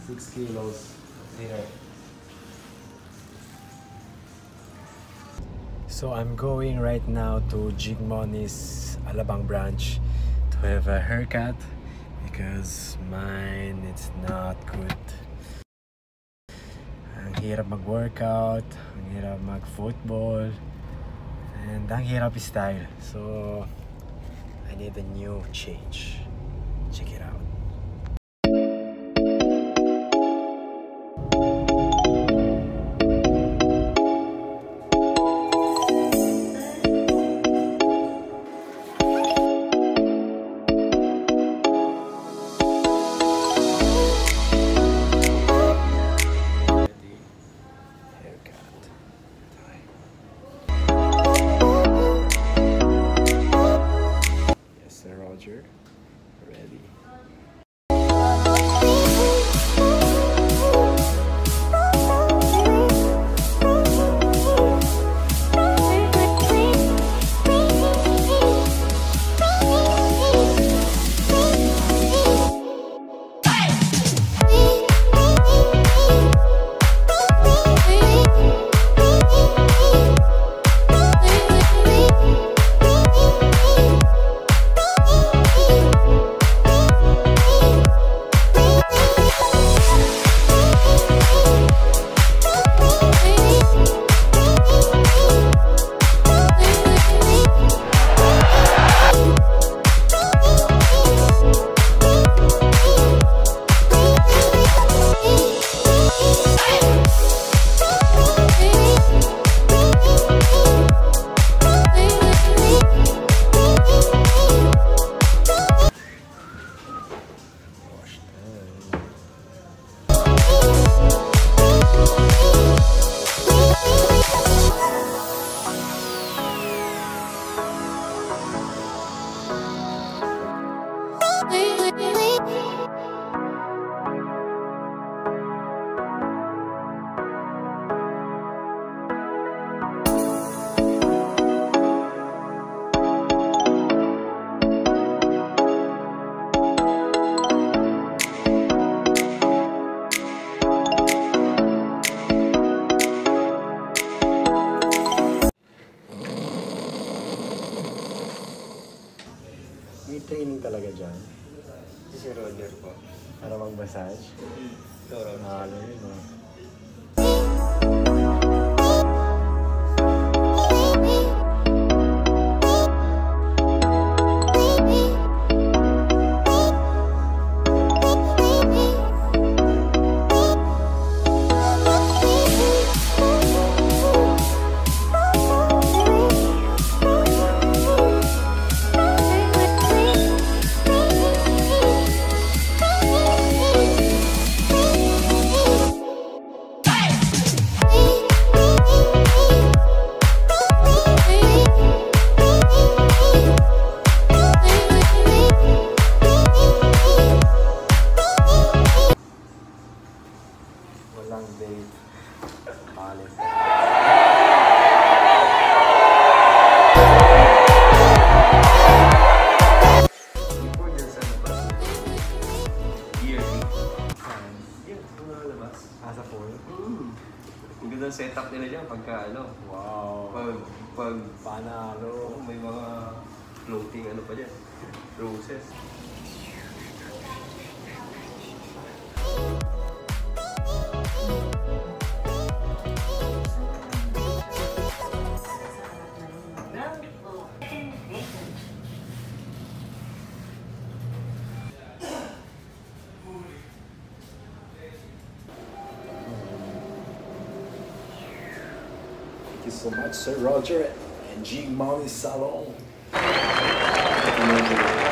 6 kilos here. So I'm going right now to Jing Monis Alabang branch to have a haircut because mine it's not good. Ang hirap mag-workout, ang hirap mag-football, and ang hirap style. So I need a new change. Check it out. Ready. May training talaga dyan. Si Roger po. Para mag-massage. Ito, Roger. Mahalo yun, no? Walang date. Malit. Before dyan sa labas, yearly. Yun, mga labas. Asa pool? Ang ganda ng setup nila dyan pagka ano. Wow. Pag Panalo. may mga floating ano pa dyan. Roses. Thank you so much, Sir Roger and Jing Monis Salon.